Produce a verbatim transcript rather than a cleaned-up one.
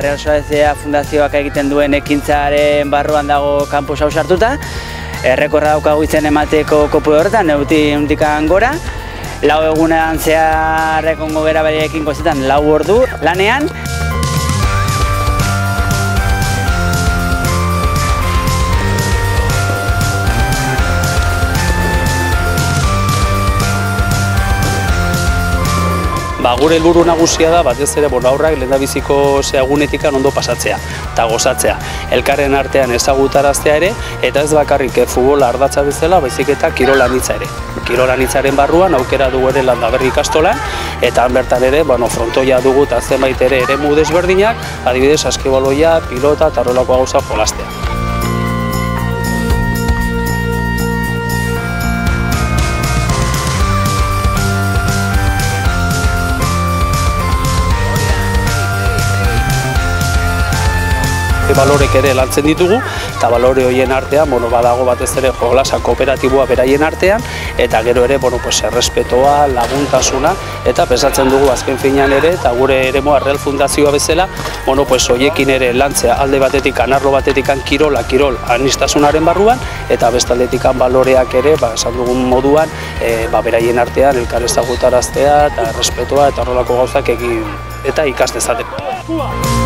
Real Sociedad fundazioak egiten duen ekintzaren barruan dago kanpus hau sartuta. Errekorra daukagu izen emateko kopu horretan, neutikan gora. Lau egunean zehar egongo gera beraiekin gozetan lau ordu lanean. Ba, gure helburu nagusia da batez ere aurrak lehendabiziko egunetik ondo pasatzea eta gozatzea. Elkarren artean ezagutaraztea ere, eta ez bakarrik futbola ardatza bezala, baizik eta kirol anitza ere. Kirol anitzaren barruan aukera dugu ere Landaberri ikastolan, eta han bertan ere frontoia dugu eta zenbait ere eremu desberdinak, adibidez askibaloia, pilota eta horrelako gauza jolastea. Balorek ere lantzen ditugu, eta balore horien artean badago batez ere jolasa kooperatiboa beraien artean, eta gero ere errespetoa, laguntasuna, eta pensatzen dugu azken finean ere, eta gure eremua Real Fundazioa bezala, horiekin ere lantzea alde batetik, arlo batetik kirola, kirol anistasunaren barruan, eta bestaldetik baloreak ere, esan dugun moduan, beraien artean elkar ezagutaraztea, eta errespetoa, eta horrelako gauzak egin eta ikas dezateko.